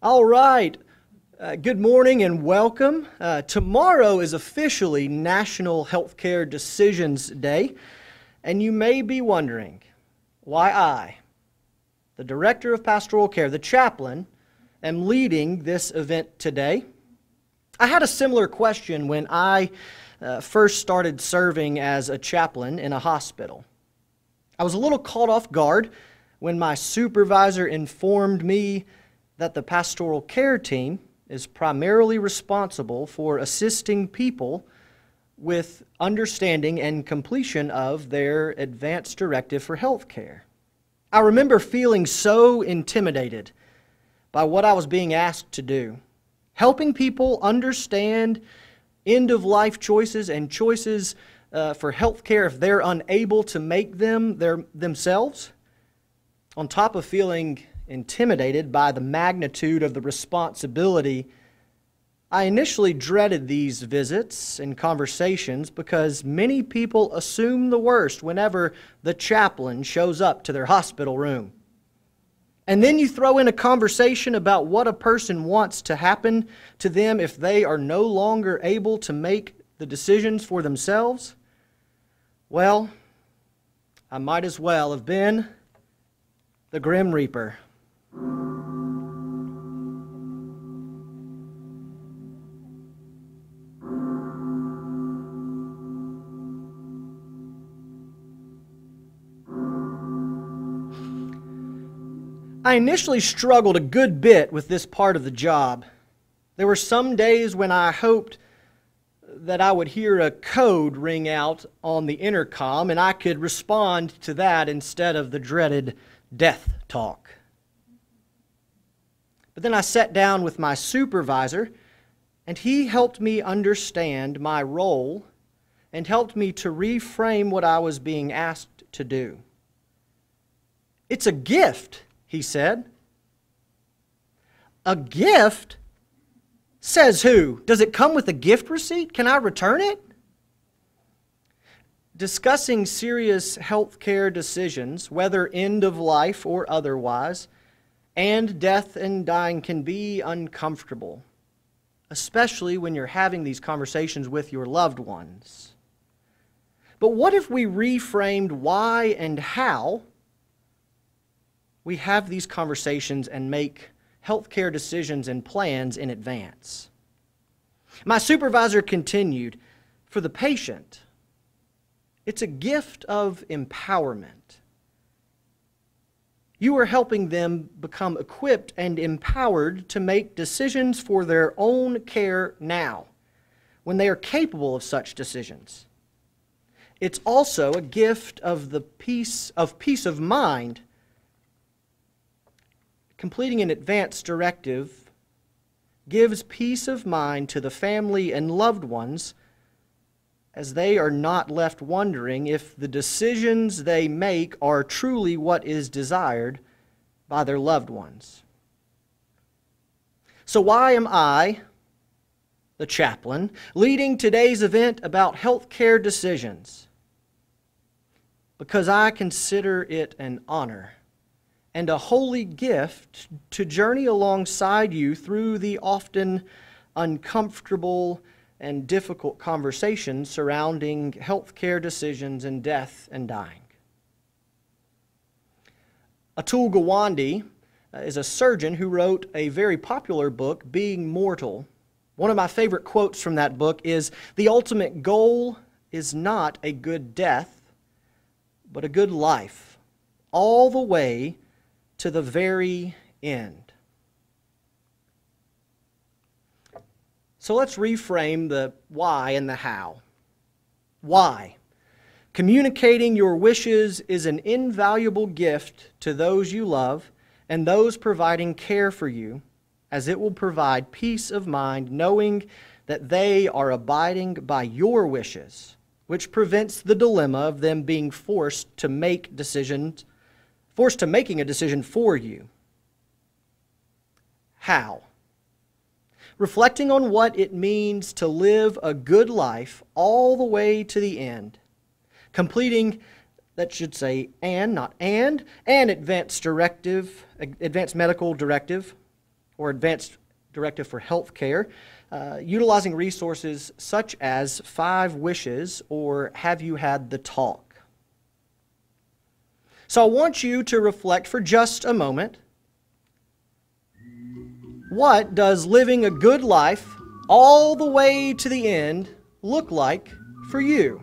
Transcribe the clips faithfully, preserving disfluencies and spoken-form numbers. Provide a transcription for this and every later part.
All right. Uh, good morning and welcome. Uh, tomorrow is officially National Healthcare Decisions Day, and you may be wondering why I, the Director of Pastoral Care, the chaplain, am leading this event today. I had a similar question when I uh, first started serving as a chaplain in a hospital. I was a little caught off guard when my supervisor informed me that the pastoral care team is primarily responsible for assisting people with understanding and completion of their advanced directive for health care. I remember feeling so intimidated by what I was being asked to do, helping people understand end-of-life choices and choices uh, for health care if they're unable to make them their, themselves, on top of feeling intimidated by the magnitude of the responsibility. I initially dreaded these visits and conversations because many people assume the worst whenever the chaplain shows up to their hospital room. And then you throw in a conversation about what a person wants to happen to them if they are no longer able to make the decisions for themselves. Well, I might as well have been the Grim Reaper. I initially struggled a good bit with this part of the job. There were some days when I hoped that I would hear a code ring out on the intercom and I could respond to that instead of the dreaded death talk. But then I sat down with my supervisor, and he helped me understand my role and helped me to reframe what I was being asked to do. It's a gift, he said. A gift? Says who? Does it come with a gift receipt? Can I return it? Discussing serious health care decisions, whether end of life or otherwise, and death and dying can be uncomfortable, especially when you're having these conversations with your loved ones. But what if we reframed why and how we have these conversations and make healthcare decisions and plans in advance? My supervisor continued, for the patient, it's a gift of empowerment. You are helping them become equipped and empowered to make decisions for their own care now, when they are capable of such decisions. It's also a gift of the peace of peace of mind. Completing an advance directive gives peace of mind to the family and loved ones, as they are not left wondering if the decisions they make are truly what is desired by their loved ones. So why am I, the chaplain, leading today's event about health care decisions? Because I consider it an honor and a holy gift to journey alongside you through the often uncomfortable and difficult conversations surrounding healthcare decisions and death and dying. Atul Gawande is a surgeon who wrote a very popular book, Being Mortal. One of my favorite quotes from that book is, "The ultimate goal is not a good death, but a good life, all the way to the very end." So let's reframe the why and the how. Why? Communicating your wishes is an invaluable gift to those you love and those providing care for you, as it will provide peace of mind knowing that they are abiding by your wishes, which prevents the dilemma of them being forced to make decisions, forced to making a decision for you. How? Reflecting on what it means to live a good life all the way to the end. Completing, that should say and, not and, an advanced directive, advanced medical directive. or Advanced Directive for Healthcare, uh, utilizing resources such as Five Wishes or Have You Had the Talk. So I want you to reflect for just a moment. What does living a good life all the way to the end look like for you?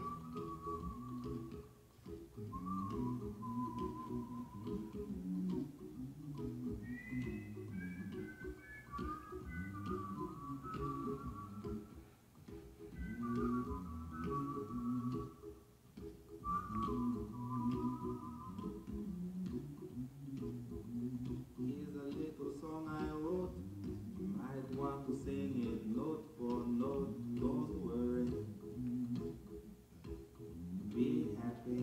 Here's a little song I wrote. You might want to sing it note for note. Don't worry. Be happy.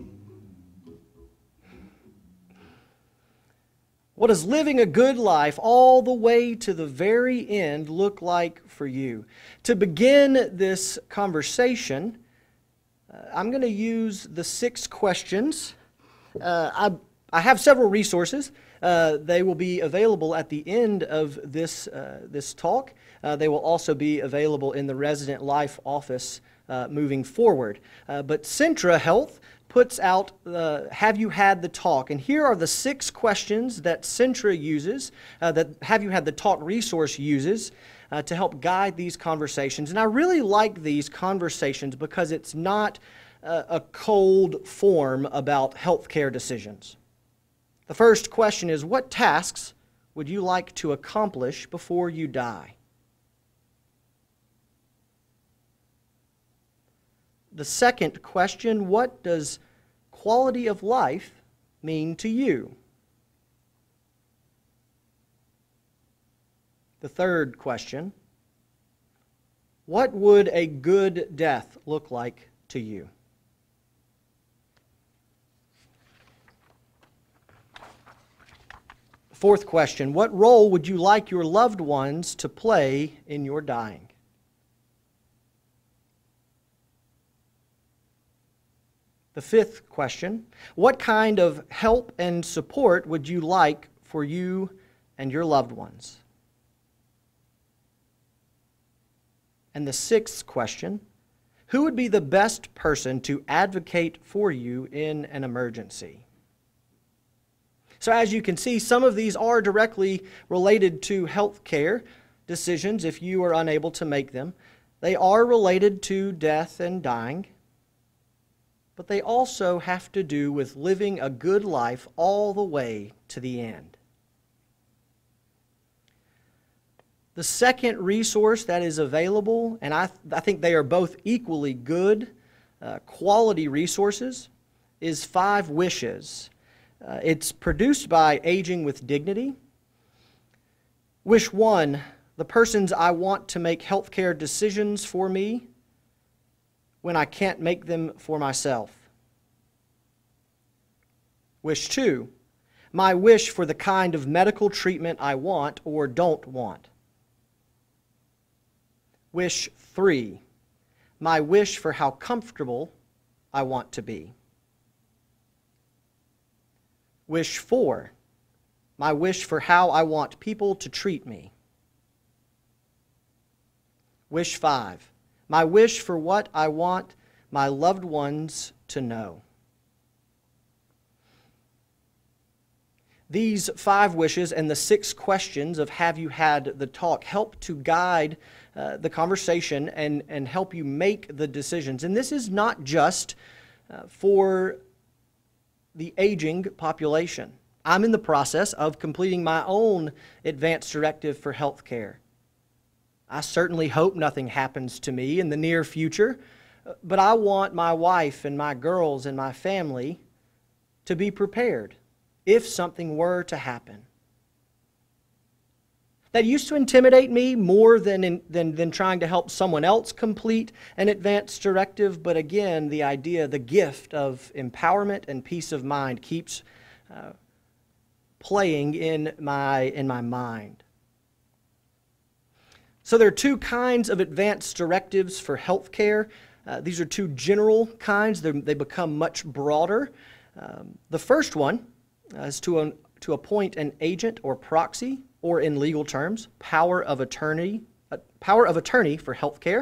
What does living a good life all the way to the very end look like for you? To begin this conversation, uh, I'm going to use the six questions. Uh, I, I have several resources. Uh, they will be available at the end of this, uh, this talk. Uh, they will also be available in the Resident Life office uh, moving forward. Uh, but Centra Health puts out uh, Have You Had the Talk? And here are the six questions that Centra uses, uh, that Have You Had the Talk resource uses uh, to help guide these conversations. And I really like these conversations because it's not uh, a cold form about healthcare decisions. The first question is, what tasks would you like to accomplish before you die? The second question, what does quality of life mean to you? The third question, what would a good death look like to you? Fourth question, what role would you like your loved ones to play in your dying? The fifth question, what kind of help and support would you like for you and your loved ones? And the sixth question, who would be the best person to advocate for you in an emergency? So as you can see, some of these are directly related to health care decisions if you are unable to make them. They are related to death and dying, but they also have to do with living a good life all the way to the end. The second resource that is available, and I, th- I think they are both equally good, uh, quality resources, is Five Wishes. Uh, it's produced by Aging with Dignity. Wish one, the persons I want to make healthcare decisions for me when I can't make them for myself. Wish two, my wish for the kind of medical treatment I want or don't want. Wish three, my wish for how comfortable I want to be. Wish four, my wish for how I want people to treat me. Wish five, my wish for what I want my loved ones to know. These five wishes and the six questions of Have You Had the Talk help to guide uh, the conversation and, and help you make the decisions. And this is not just uh, for the aging population. I'm in the process of completing my own advanced directive for health care. I certainly hope nothing happens to me in the near future, but I want my wife and my girls and my family to be prepared if something were to happen. That used to intimidate me more than, in, than, than trying to help someone else complete an advanced directive, but again, the idea, the gift of empowerment and peace of mind keeps uh, playing in my, in my mind. So there are two kinds of advanced directives for healthcare. Uh, these are two general kinds. They're, they become much broader. Um, the first one uh, is to, a, to appoint an agent or proxy or in legal terms, power of attorney, uh, power of attorney for health care.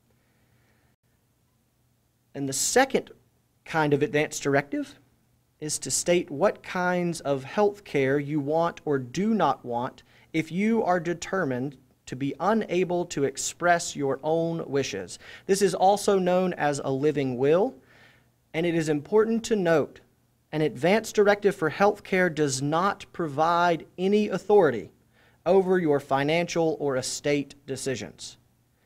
And the second kind of advance directive is to state what kinds of health care you want or do not want if you are determined to be unable to express your own wishes. This is also known as a living will, and it is important to note an advance directive for health care does not provide any authority over your financial or estate decisions.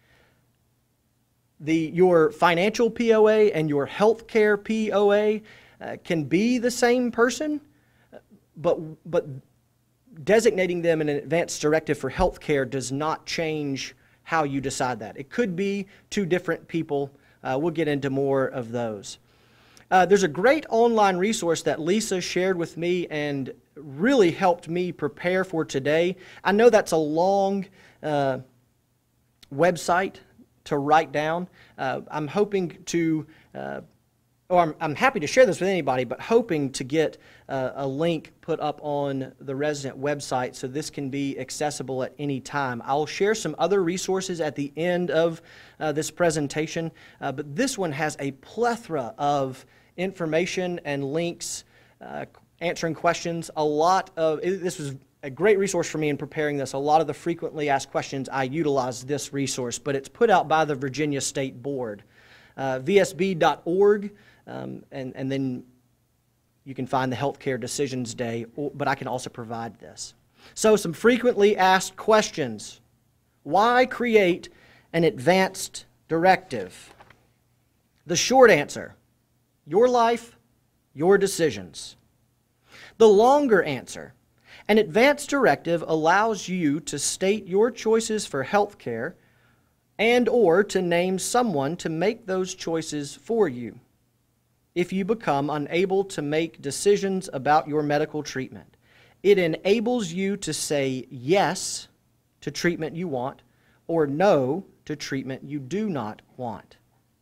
The, your financial P O A and your health care P O A uh, can be the same person, but, but designating them in an advance directive for health care does not change how you decide that. It could be two different people. Uh, we'll get into more of those. Uh, there's a great online resource that Lisa shared with me and really helped me prepare for today. I know that's a long uh, website to write down. Uh, I'm hoping to, uh, or I'm, I'm happy to share this with anybody, but hoping to get uh, a link put up on the resident website so this can be accessible at any time. I'll share some other resources at the end of uh, this presentation, uh, but this one has a plethora of information and links, uh, answering questions. A lot of, this was a great resource for me in preparing this. A lot of the frequently asked questions, I utilize this resource, but it's put out by the Virginia State Board. Uh, V S B dot org, um, and, and then you can find the Healthcare Decisions Day, but I can also provide this. So some frequently asked questions. Why create an advanced directive? The short answer, your life, your decisions. The longer answer, an advance directive allows you to state your choices for health care and or to name someone to make those choices for you if you become unable to make decisions about your medical treatment. It enables you to say yes to treatment you want or no to treatment you do not want.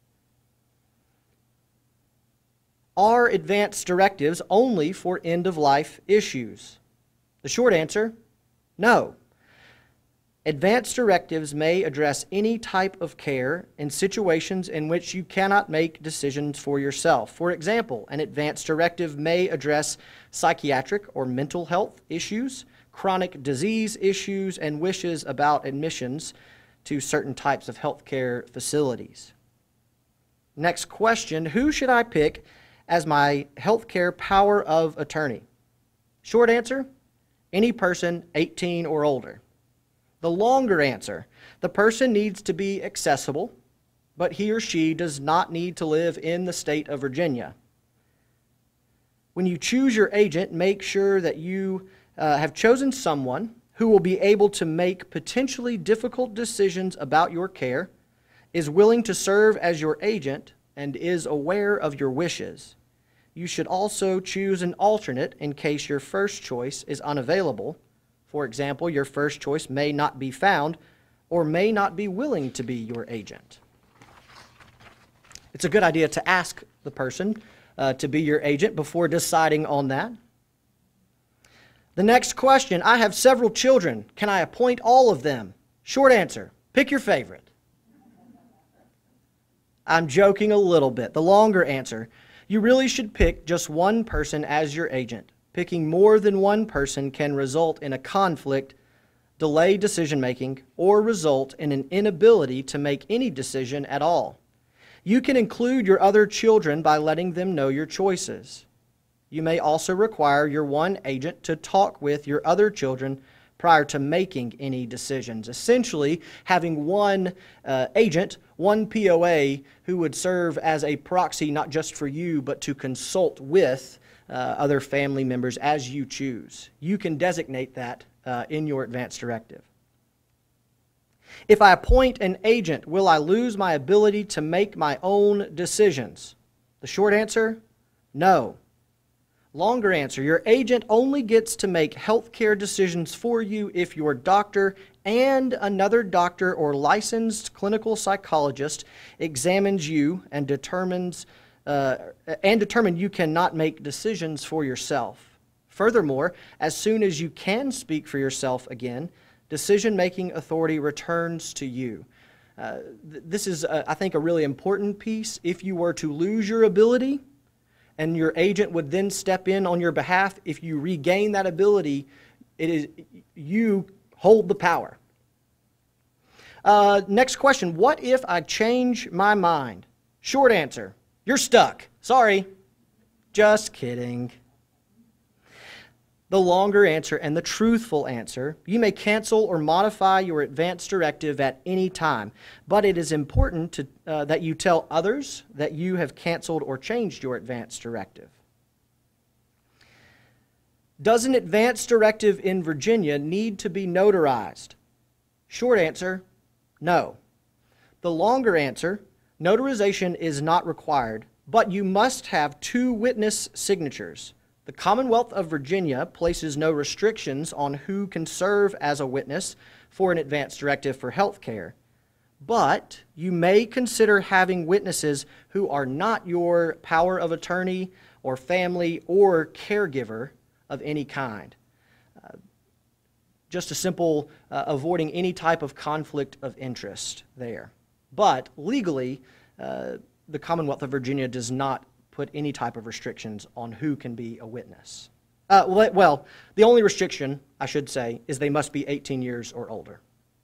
Are advance directives only for end-of-life issues? The short answer, no. Advance directives may address any type of care in situations in which you cannot make decisions for yourself. For example, an advance directive may address psychiatric or mental health issues, chronic disease issues, and wishes about admissions to certain types of healthcare facilities. Next question, who should I pick as my healthcare power of attorney? Short answer, any person eighteen or older. The longer answer, the person needs to be accessible, but he or she does not need to live in the state of Virginia. When you choose your agent, make sure that you uh, have chosen someone who will be able to make potentially difficult decisions about your care, is willing to serve as your agent, and is aware of your wishes. You should also choose an alternate in case your first choice is unavailable. For example, your first choice may not be found or may not be willing to be your agent. It's a good idea to ask the person uh, to be your agent before deciding on that. The next question, I have several children. Can I appoint all of them? Short answer, pick your favorite. I'm joking a little bit. The longer answer, you really should pick just one person as your agent. Picking more than one person can result in a conflict, delay decision-making, or result in an inability to make any decision at all. You can include your other children by letting them know your choices. You may also require your one agent to talk with your other children prior to making any decisions. Essentially, having one uh, agent, one P O A, who would serve as a proxy not just for you, but to consult with uh, other family members as you choose. You can designate that uh, in your advance directive. If I appoint an agent, will I lose my ability to make my own decisions? The short answer, no. Longer answer, your agent only gets to make healthcare decisions for you if your doctor and another doctor or licensed clinical psychologist examines you and determines uh, and determine you cannot make decisions for yourself. Furthermore, as soon as you can speak for yourself again, decision-making authority returns to you. Uh, th- this is, uh, I think, a really important piece. If you were to lose your ability and your agent would then step in on your behalf, if you regain that ability, it is you hold the power. Uh, next question, what if I change my mind? Short answer, you're stuck. Sorry. Just kidding. The longer answer and the truthful answer, you may cancel or modify your advance directive at any time, but it is important to, uh, that you tell others that you have canceled or changed your advance directive. Does an advance directive in Virginia need to be notarized? Short answer, no. The longer answer, notarization is not required, but you must have two witness signatures. The Commonwealth of Virginia places no restrictions on who can serve as a witness for an advance directive for health care, but you may consider having witnesses who are not your power of attorney or family or caregiver of any kind. Uh, just a simple uh, avoiding any type of conflict of interest there. But legally, uh, the Commonwealth of Virginia does not put any type of restrictions on who can be a witness. Uh, well, the only restriction, I should say, is they must be eighteen years or older.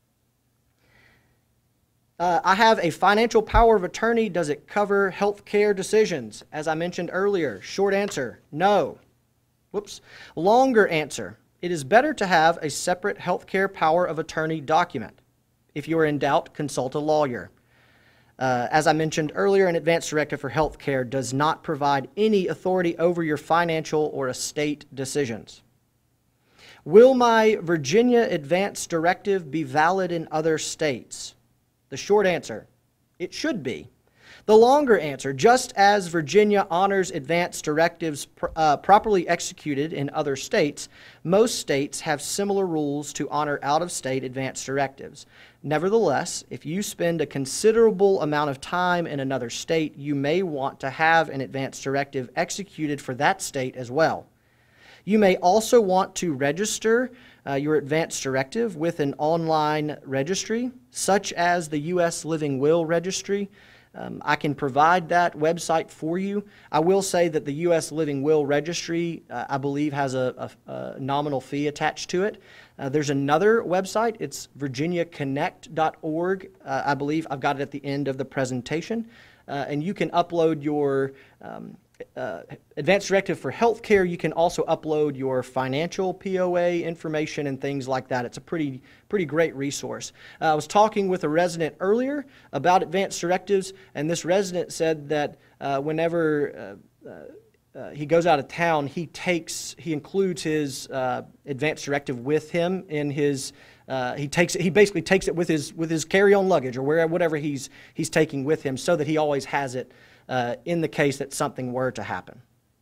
Uh, I have a financial power of attorney. Does it cover health care decisions? As I mentioned earlier, short answer, no. Whoops. Longer answer, it is better to have a separate health care power of attorney document. If you are in doubt, consult a lawyer. Uh, as I mentioned earlier, an advance directive for health care does not provide any authority over your financial or estate decisions. Will my Virginia advance directive be valid in other states? The short answer, it should be. The longer answer, just as Virginia honors advance directives pr- uh, properly executed in other states, most states have similar rules to honor out-of-state advance directives. Nevertheless, if you spend a considerable amount of time in another state, you may want to have an advance directive executed for that state as well. You may also want to register uh, your advance directive with an online registry, such as the U S Living Will Registry. Um, I can provide that website for you. I will say that the U S Living Will Registry, uh, I believe, has a, a, a nominal fee attached to it. Uh, there's another website. It's virginia connect dot org. Uh, I believe I've got it at the end of the presentation. Uh, and you can upload your um, uh, advance directive for healthcare. You can also upload your financial P O A information and things like that. It's a pretty, pretty great resource. Uh, I was talking with a resident earlier about advance directives, and this resident said that uh, whenever uh, uh, Uh, he goes out of town, he takes, he includes his uh, advance directive with him in his, uh, he takes it, he basically takes it with his with his carry-on luggage or where whatever he's he's taking with him, so that he always has it uh, in the case that something were to happen.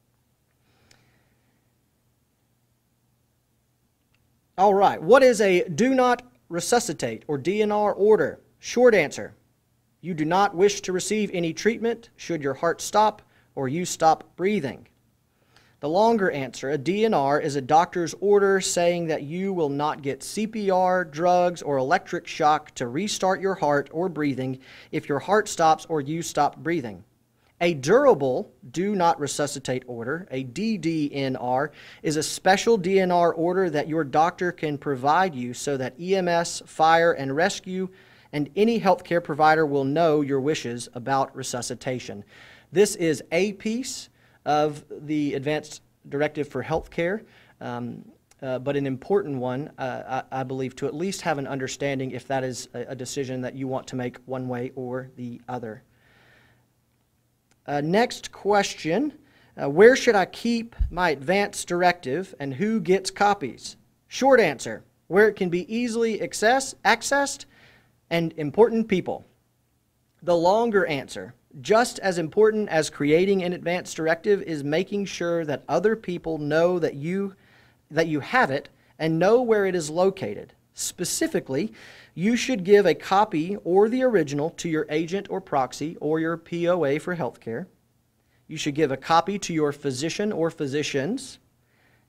All right, what is a do not resuscitate or D N R order? Short answer, you do not wish to receive any treatment should your heart stop or you stop breathing. The longer answer, a D N R, is a doctor's order saying that you will not get C P R, drugs, or electric shock to restart your heart or breathing if your heart stops or you stop breathing. A durable do not resuscitate order, a D D N R, is a special D N R order that your doctor can provide you so that E M S, fire, and rescue, and any healthcare provider will know your wishes about resuscitation. This is a piece of the advanced directive for health care, um, uh, but an important one, uh, I, I believe, to at least have an understanding if that is a, a decision that you want to make one way or the other. Uh, next question, uh, where should I keep my advanced directive and who gets copies? Short answer, where it can be easily access, accessed and important people. The longer answer, just as important as creating an advance directive is making sure that other people know that you, that you have it and know where it is located. Specifically, you should give a copy or the original to your agent or proxy or your P O A for healthcare. You should give a copy to your physician or physicians.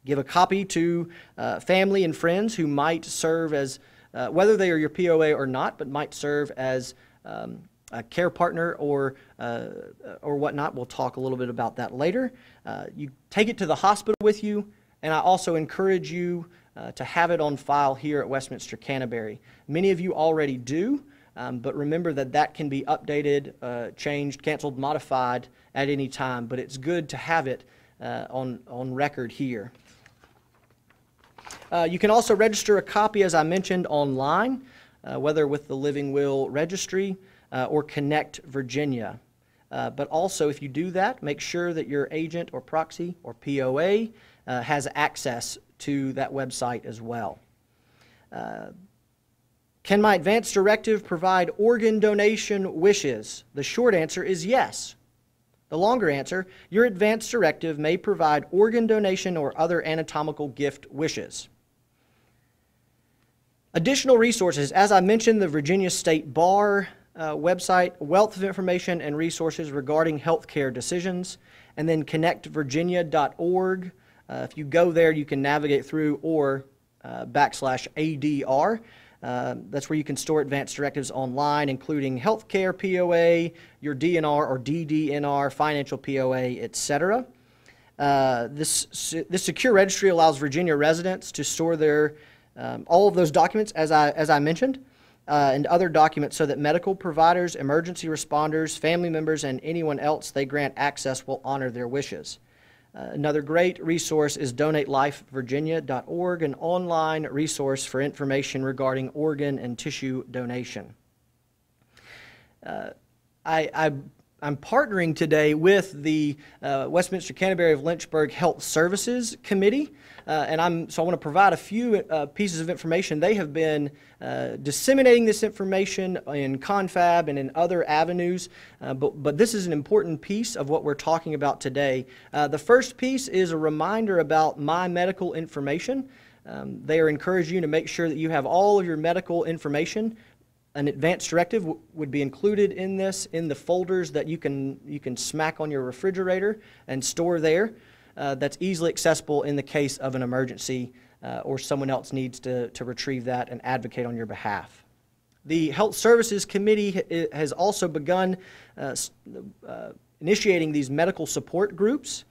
Give a copy to uh, family and friends who might serve as, uh, whether they are your P O A or not, but might serve as um, a care partner or uh, or whatnot. We'll talk a little bit about that later. Uh, you take it to the hospital with you, and I also encourage you uh, to have it on file here at Westminster Canterbury. Many of you already do, um, but remember that that can be updated, uh, changed, canceled, modified at any time, but it's good to have it uh, on, on record here. Uh, you can also register a copy, as I mentioned, online, uh, whether with the Living Will Registry uh, or Connect Virginia. Uh, but also, if you do that, make sure that your agent or proxy or P O A uh, has access to that website as well. Uh, can my advance directive provide organ donation wishes? The short answer is yes. The longer answer, your advance directive may provide organ donation or other anatomical gift wishes. Additional resources, as I mentioned, the Virginia State Bar uh, website, wealth of information and resources regarding healthcare decisions, and then connect virginia dot org. Uh, if you go there, you can navigate through or uh, backslash A D R. Uh, that's where you can store advance directives online, including healthcare P O A, your D N R or D D N R, financial P O A, et cetera. Uh, this, this secure registry allows Virginia residents to store their um, all of those documents, as I, as I mentioned, uh, and other documents so that medical providers, emergency responders, family members, and anyone else they grant access will honor their wishes. Uh, another great resource is donate life virginia dot org, an online resource for information regarding organ and tissue donation. Uh, I, I, I'm partnering today with the uh, Westminster Canterbury of Lynchburg Health Services Committee, uh, and I'm, so I want to provide a few uh, pieces of information. They have been uh, disseminating this information in Confab and in other avenues, uh, but, but this is an important piece of what we're talking about today. Uh, the first piece is a reminder about My Medical Information. Um, they are encouraging you to make sure that you have all of your medical information. An advance directive w would be included in this, in the folders that you can, you can smack on your refrigerator and store there. Uh, that's easily accessible in the case of an emergency uh, or someone else needs to, to retrieve that and advocate on your behalf. The Health Services Committee has also begun uh, uh, initiating these medical support groups.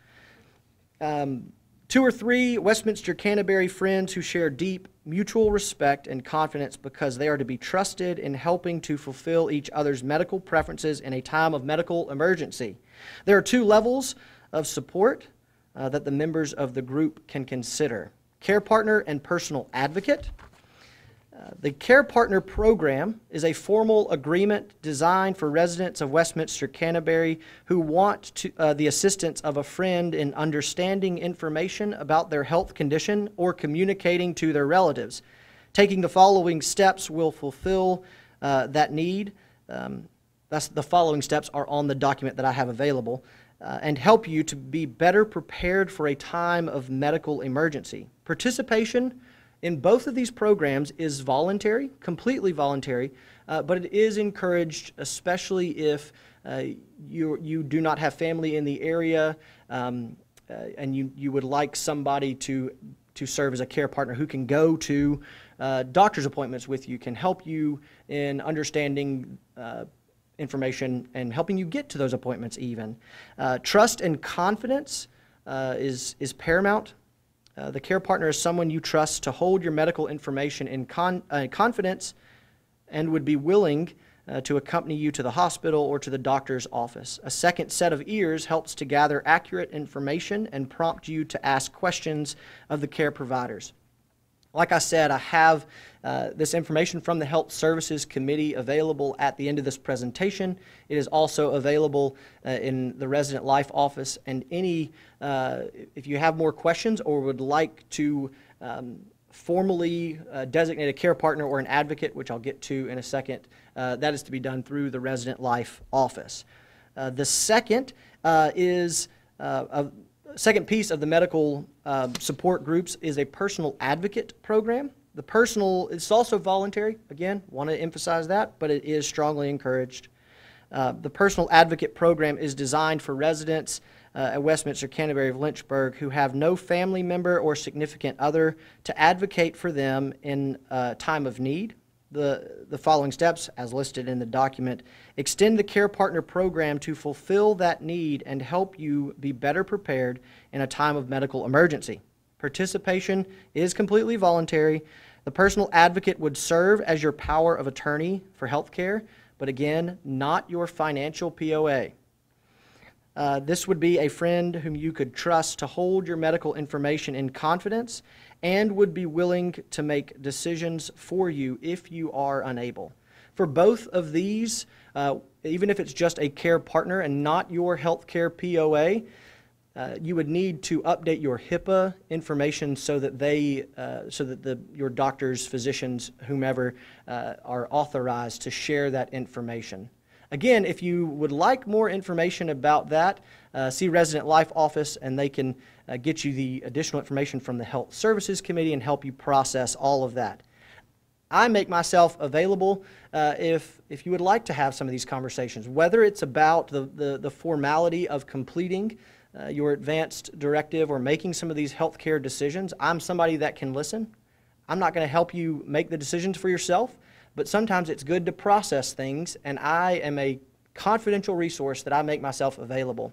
Um, Two or three Westminster Canterbury friends who share deep mutual respect and confidence because they are to be trusted in helping to fulfill each other's medical preferences in a time of medical emergency. There are two levels of support uh, that the members of the group can consider: care partner and personal advocate. Uh, the Care Partner Program is a formal agreement designed for residents of Westminster Canterbury who want to, uh, the assistance of a friend in understanding information about their health condition or communicating to their relatives. Taking the following steps will fulfill uh, that need. Um, that's, the following steps are on the document that I have available, uh, and help you to be better prepared for a time of medical emergency. Participation in both of these programs is voluntary, completely voluntary, uh, but it is encouraged, especially if uh, you, you do not have family in the area um, uh, and you, you would like somebody to, to serve as a care partner who can go to uh, doctor's appointments with you, can help you in understanding uh, information and helping you get to those appointments even. Uh, trust and confidence uh, is, is paramount. Uh, the care partner is someone you trust to hold your medical information in con uh, confidence and would be willing uh, to accompany you to the hospital or to the doctor's office. A second set of ears helps to gather accurate information and prompt you to ask questions of the care providers. Like I said, I have uh, this information from the Health Services Committee available at the end of this presentation. It is also available uh, in the Resident Life office, and any, uh, if you have more questions or would like to um, formally uh, designate a care partner or an advocate, which I'll get to in a second, uh, that is to be done through the Resident Life office. Uh, the second uh, is uh, a second piece of the medical uh, support groups is a personal advocate program. The personal, it's also voluntary, again, want to emphasize that, but it is strongly encouraged. Uh, the personal advocate program is designed for residents uh, at Westminster Canterbury of Lynchburg who have no family member or significant other to advocate for them in a time of need. The, the following steps, as listed in the document, extend the Care Partner program to fulfill that need and help you be better prepared in a time of medical emergency. Participation is completely voluntary. The personal advocate would serve as your power of attorney for health care, but again, not your financial P O A. Uh, this would be a friend whom you could trust to hold your medical information in confidence and would be willing to make decisions for you if you are unable. For both of these, uh, even if it's just a care partner and not your healthcare P O A, uh, you would need to update your HIPAA information so that they, uh, so that the your doctors, physicians, whomever uh, are authorized to share that information. Again, if you would like more information about that, uh, see Resident Life Office and they can uh, get you the additional information from the Health Services Committee and help you process all of that. I make myself available uh, if, if you would like to have some of these conversations, whether it's about the, the, the formality of completing uh, your advanced directive or making some of these healthcare decisions. I'm somebody that can listen. I'm not going to help you make the decisions for yourself, but sometimes it's good to process things, and I am a confidential resource that I make myself available.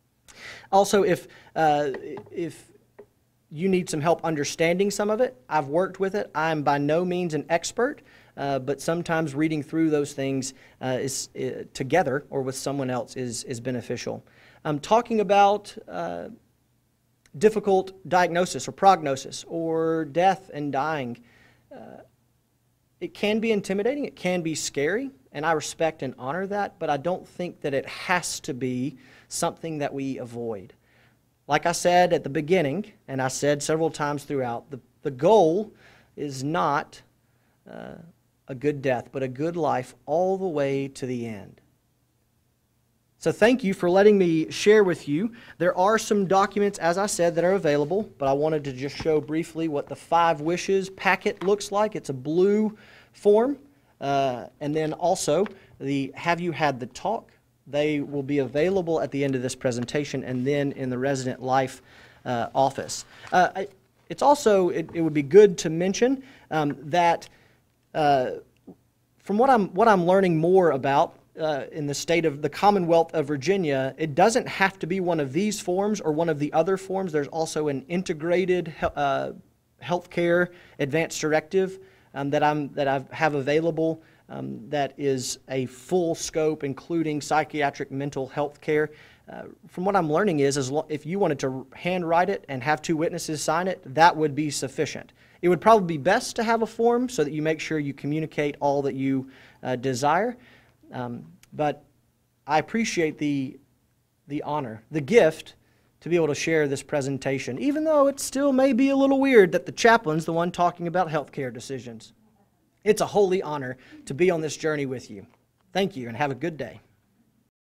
Also, if, uh, if you need some help understanding some of it, I've worked with it. I'm by no means an expert, uh, but sometimes reading through those things uh, is, uh, together or with someone else is, is beneficial. I'm talking about uh, difficult diagnosis or prognosis or death and dying. Uh, It can be intimidating, it can be scary, and I respect and honor that, but I don't think that it has to be something that we avoid. Like I said at the beginning, and I said several times throughout, the, the goal is not uh, a good death, but a good life all the way to the end. So thank you for letting me share with you. There are some documents, as I said, that are available, but I wanted to just show briefly what the Five Wishes packet looks like. It's a blue form, uh, and then also the Have You Had the Talk? They will be available at the end of this presentation and then in the Resident Life uh, office. Uh, I, it's also, it, it would be good to mention um, that uh, from what I'm, what I'm learning more about Uh, in the state of the Commonwealth of Virginia, it doesn't have to be one of these forms or one of the other forms. There's also an integrated uh, healthcare advanced directive um, that I'm that I have available um, that is a full scope, including psychiatric mental health care. Uh, from what I'm learning is, as lo- if you wanted to handwrite it and have two witnesses sign it, that would be sufficient. It would probably be best to have a form so that you make sure you communicate all that you uh, desire. Um, but I appreciate the, the honor, the gift to be able to share this presentation, even though it still may be a little weird that the chaplain's the one talking about healthcare decisions. It's a holy honor to be on this journey with you. Thank you and have a good day.